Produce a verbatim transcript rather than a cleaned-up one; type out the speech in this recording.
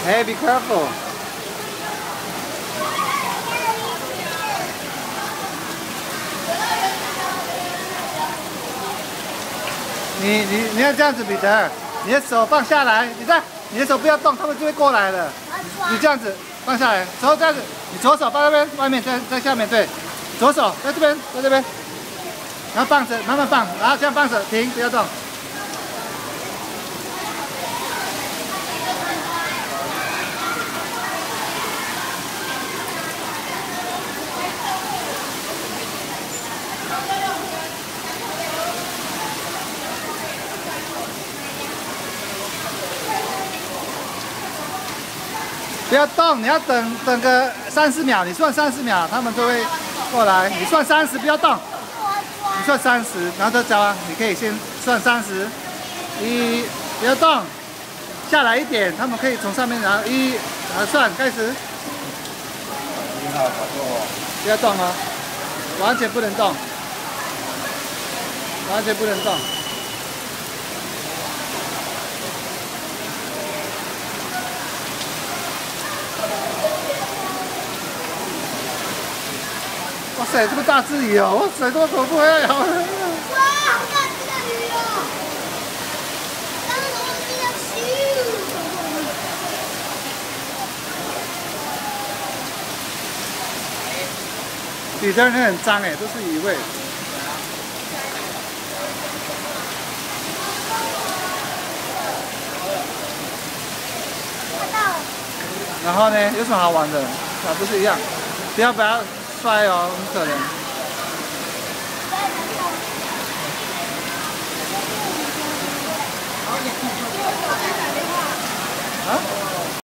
Hey, be careful. 你你你要这样子，彼得，你的手放下来，你再你的手不要动，他们就会过来了。你这样子放下来，之后这样子，你左手放那边，外面在在下面，对，左手在这边，在这边，然后放着，慢慢放，然后这样放着，停，不要动。不要动，你要等等个三十秒，你算三十秒，他们就会过来。你算三十，不要动。你算三十，然后再教啊，你可以先算三十，一，不要动，下来一点，他们可以从上面然后一，然后算开始。不要动哦，完全不能动，完全不能动。哇塞，这么大只鱼哦！哇塞，这么恐怖哎！哇，好大只的鱼哦！刚刚我这样咻！ 底下那很脏哎，都是鱼味。 看到了。 然后呢，有什么好玩的？啊，不是一样，不要不要摔哦，很可能。